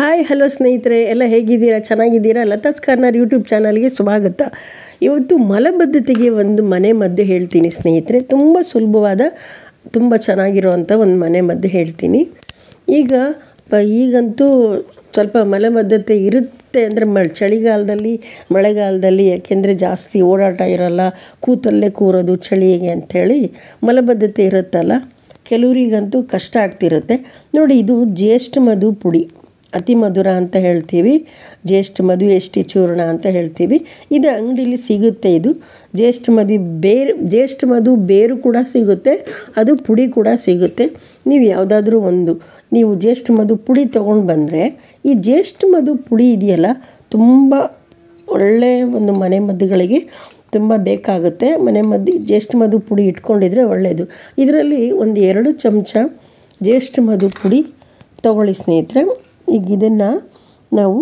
Hi hello ಸ್ನೇಹಿತರೆ, ಎಲ್ಲ ಹೇಗಿದ್ದೀರಾ? ಚೆನ್ನಾಗಿದ್ದೀರಾ? ಲತಾಸ್ ಕಾರ್ನರ್ ಯೂಟ್ಯೂಬ್ ಚಾನಲ್ಗೆ ಸ್ವಾಗತ. ಇವತ್ತು ಮಲಬದ್ಧತೆಗೆ ಒಂದು ಮನೆ ಮದ್ದು ಹೇಳ್ತೀನಿ ಸ್ನೇಹಿತರೆ. ತುಂಬ ಸುಲಭವಾದ, ತುಂಬ ಚೆನ್ನಾಗಿರುವಂಥ ಒಂದು ಮನೆ ಮದ್ದು ಹೇಳ್ತೀನಿ. ಈಗಂತೂ ಸ್ವಲ್ಪ ಮಲಬದ್ಧತೆ ಇರುತ್ತೆ ಅಂದರೆ ಚಳಿಗಾಲದಲ್ಲಿ, ಮಳೆಗಾಲದಲ್ಲಿ, ಯಾಕೆಂದರೆ ಜಾಸ್ತಿ ಓಡಾಟ ಇರೋಲ್ಲ, ಕೂತಲ್ಲೇ ಕೂರೋದು ಚಳಿಗೆ ಅಂಥೇಳಿ ಮಲಬದ್ಧತೆ ಇರುತ್ತಲ್ಲ, ಕೆಲವರಿಗಂತೂ ಕಷ್ಟ ಆಗ್ತಿರುತ್ತೆ ನೋಡಿ. ಇದು ಜ್ಯೇಷ್ಠ ಮಧು ಪುಡಿ, ಅತಿ ಮಧುರ ಅಂತ ಹೇಳ್ತೀವಿ, ಜ್ಯೇಷ್ಠ ಮಧು ಎಷ್ಟಿ ಚೂರ್ಣ ಅಂತ ಹೇಳ್ತೀವಿ. ಇದು ಅಂಗಡೀಲಿ ಸಿಗುತ್ತೆ. ಇದು ಜ್ಯೇಷ್ಠ ಮಧು ಬೇರು ಕೂಡ ಸಿಗುತ್ತೆ, ಅದು ಪುಡಿ ಕೂಡ ಸಿಗುತ್ತೆ. ನೀವು ಯಾವುದಾದ್ರೂ ನೀವು ಜ್ಯೇಷ್ಠ ಮಧು ಪುಡಿ ತೊಗೊಂಡು ಬಂದರೆ, ಈ ಜ್ಯೇಷ್ಠ ಮಧು ಪುಡಿ ಇದೆಯಲ್ಲ, ತುಂಬ ಒಳ್ಳೆಯ ಒಂದು ಮನೆ ಮದ್ದುಗಳಿಗೆ ತುಂಬ ಬೇಕಾಗುತ್ತೆ. ಮನೆ ಮದ್ದು ಜ್ಯೇಷ್ಠ ಮಧು ಪುಡಿ ಇಟ್ಕೊಂಡಿದ್ರೆ ಒಳ್ಳೆಯದು. ಇದರಲ್ಲಿ 1-2 ಚಮಚ ಜ್ಯೇಷ್ಠ ಮಧು ಪುಡಿ ತೊಗೊಳ್ಳಿ ಸ್ನೇಹಿತರೆ. ಈಗ ಇದನ್ನು ನಾವು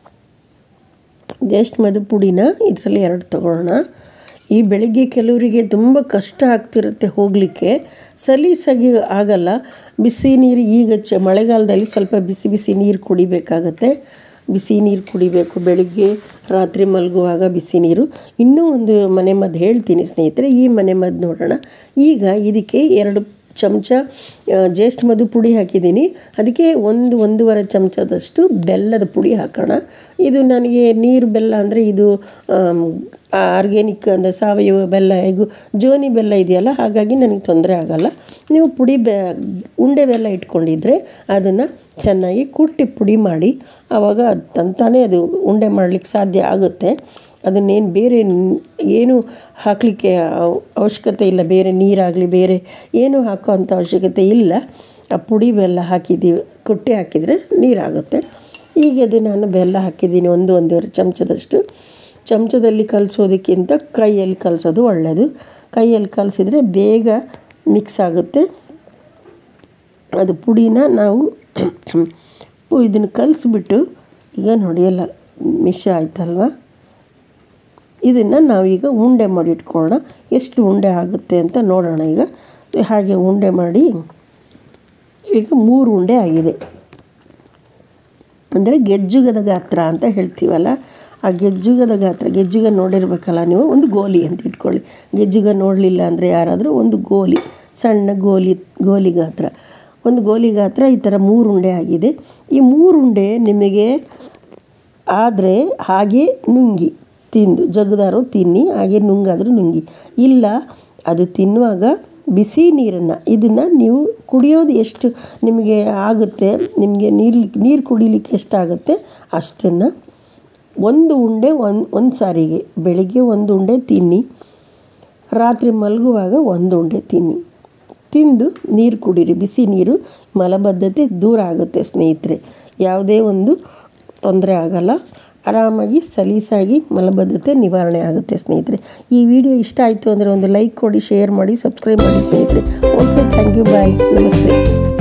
ಜ್ಯೇಷ್ಠ ಮಧು ಪುಡಿನ ಇದರಲ್ಲಿ 2 ತೊಗೊಳ್ಳೋಣ. ಈ ಬೆಳಿಗ್ಗೆ ಕೆಲವರಿಗೆ ತುಂಬ ಕಷ್ಟ ಆಗ್ತಿರುತ್ತೆ ಹೋಗಲಿಕ್ಕೆ, ಸಲೀಸಾಗಿ ಆಗಲ್ಲ. ಬಿಸಿ ನೀರು ಈಗ ಮಳೆಗಾಲದಲ್ಲಿ ಸ್ವಲ್ಪ ಬಿಸಿ ಬಿಸಿ ನೀರು ಕುಡಿಬೇಕಾಗತ್ತೆ. ಬಿಸಿ ನೀರು ಕುಡಿಬೇಕು ಬೆಳಿಗ್ಗೆ, ರಾತ್ರಿ ಮಲಗುವಾಗ ಬಿಸಿ ನೀರು. ಇನ್ನೂ ಒಂದು ಮನೆ ಮದ್ದು ಹೇಳ್ತೀನಿ ಸ್ನೇಹಿತರೆ, ಈ ಮನೆ ಮದ್ದು ನೋಡೋಣ. ಈಗ ಇದಕ್ಕೆ 2 ಚಮಚ ಜ್ಯೇಷ್ಠ ಮಧು ಪುಡಿ ಹಾಕಿದ್ದೀನಿ, ಅದಕ್ಕೆ 1-1.5 ಚಮಚದಷ್ಟು ಬೆಲ್ಲದ ಪುಡಿ ಹಾಕೋಣ. ಇದು ನನಗೆ ನೀರು ಬೆಲ್ಲ ಅಂದರೆ ಇದು ಆರ್ಗ್ಯಾನಿಕ್ ಅಂದರೆ ಸಾವಯವ ಬೆಲ್ಲ, ಹೇಗೂ ಜೋನಿ ಬೆಲ್ಲ ಇದೆಯಲ್ಲ, ಹಾಗಾಗಿ ನನಗೆ ತೊಂದರೆ ಆಗೋಲ್ಲ. ನೀವು ಉಂಡೆ ಬೆಲ್ಲ ಇಟ್ಕೊಂಡಿದ್ರೆ ಅದನ್ನು ಚೆನ್ನಾಗಿ ಕುಟ್ಟಿ ಪುಡಿ ಮಾಡಿ, ಆವಾಗ ತಂತಾನೇ ಅದು ಉಂಡೆ ಮಾಡಲಿಕ್ಕೆ ಸಾಧ್ಯ ಆಗುತ್ತೆ. ಅದನ್ನೇನು ಬೇರೆ ಏನು ಹಾಕಲಿಕ್ಕೆ ಅವಶ್ಯಕತೆ ಇಲ್ಲ, ಬೇರೆ ನೀರಾಗಲಿ ಬೇರೆ ಏನು ಹಾಕೋ ಅಂಥ ಅವಶ್ಯಕತೆ ಇಲ್ಲ. ಆ ಪುಡಿ ಬೆಲ್ಲ ಹಾಕಿದ್ದೀವಿ, ಕುಟ್ಟಿ ಹಾಕಿದರೆ ನೀರಾಗುತ್ತೆ. ಈಗ ಅದು ನಾನು ಬೆಲ್ಲ ಹಾಕಿದ್ದೀನಿ 1-1.5 ಚಮಚದಷ್ಟು. ಚಮಚದಲ್ಲಿ ಕಲಿಸೋದಕ್ಕಿಂತ ಕೈಯಲ್ಲಿ ಕಲಿಸೋದು ಒಳ್ಳೆಯದು. ಕೈಯಲ್ಲಿ ಕಲಿಸಿದ್ರೆ ಬೇಗ ಮಿಕ್ಸ್ ಆಗುತ್ತೆ. ಅದು ಪುಡಿನ ನಾವು ಇದನ್ನು ಕಲಿಸ್ಬಿಟ್ಟು, ಈಗ ನೋಡಿ ಎಲ್ಲ ಮಿಶ್ರ ಆಯ್ತಲ್ವ, ಇದನ್ನು ನಾವೀಗ ಉಂಡೆ ಮಾಡಿ ಇಟ್ಕೊಳ್ಳೋಣ. ಎಷ್ಟು ಉಂಡೆ ಆಗುತ್ತೆ ಅಂತ ನೋಡೋಣ. ಈಗ ಹಾಗೆ ಉಂಡೆ ಮಾಡಿ, ಈಗ 3 ಉಂಡೆ ಆಗಿದೆ. ಅಂದರೆ ಗೆಜ್ಜುಗದ ಗಾತ್ರ ಅಂತ ಹೇಳ್ತೀವಲ್ಲ, ಆ ಗೆಜ್ಜುಗದ ಗಾತ್ರ, ಗೆಜ್ಜುಗ ನೋಡಿರ್ಬೇಕಲ್ಲ ನೀವು, ಒಂದು ಗೋಲಿ ಅಂತ ಇಟ್ಕೊಳ್ಳಿ. ಗೆಜ್ಜುಗ ನೋಡಲಿಲ್ಲ ಅಂದರೆ ಯಾರಾದರೂ ಒಂದು ಗೋಲಿ, ಸಣ್ಣ ಗೋಲಿ ಗಾತ್ರ, ಒಂದು ಗೋಲಿ ಗಾತ್ರ ಈ ಥರ 3 ಉಂಡೆ ಆಗಿದೆ. ಈ 3 ಉಂಡೆ ನಿಮಗೆ ಆದರೆ ಹಾಗೆ ನುಂಗಿ ತಿಂದು, ಜಗದಾರು ತಿನ್ನಿ, ಹಾಗೆ ನುಂಗಾದರೂ ನುಂಗಿ. ಇಲ್ಲ ಅದು ತಿನ್ನುವಾಗ ಬಿಸಿ ನೀರನ್ನು, ಇದನ್ನು ನೀವು ಕುಡಿಯೋದು ಎಷ್ಟು ನಿಮಗೆ ಆಗುತ್ತೆ, ನಿಮಗೆ ನೀರು ಕುಡಿಲಿಕ್ಕೆ ಎಷ್ಟಾಗುತ್ತೆ ಅಷ್ಟನ್ನು 1 ಉಂಡೆ ಒಂದು ಸಾರಿಗೆ, ಬೆಳಿಗ್ಗೆ 1 ಉಂಡೆ ತಿನ್ನಿ, ರಾತ್ರಿ ಮಲಗುವಾಗ 1 ಉಂಡೆ ತಿಂದು ನೀರು ಕುಡೀರಿ. ಬಿಸಿ ನೀರು, ಮಲಬದ್ಧತೆ ದೂರ ಆಗುತ್ತೆ ಸ್ನೇಹಿತರೆ. ಯಾವುದೇ ಒಂದು ತೊಂದರೆ ಆಗಲ್ಲ, ಆರಾಮಾಗಿ ಸಲೀಸಾಗಿ ಮಲಬದ್ಧತೆ ನಿವಾರಣೆ ಆಗುತ್ತೆ ಸ್ನೇಹಿತರೆ. ಈ ವಿಡಿಯೋ ಇಷ್ಟ ಆಯಿತು ಅಂದರೆ ಒಂದು ಲೈಕ್ ಕೊಡಿ, ಶೇರ್ ಮಾಡಿ, ಸಬ್ಸ್ಕ್ರೈಬ್ ಮಾಡಿ ಸ್ನೇಹಿತರೆ. ಓಕೆ, ಥ್ಯಾಂಕ್ ಯು, ಬಾಯ್, ನಮಸ್ತೆ.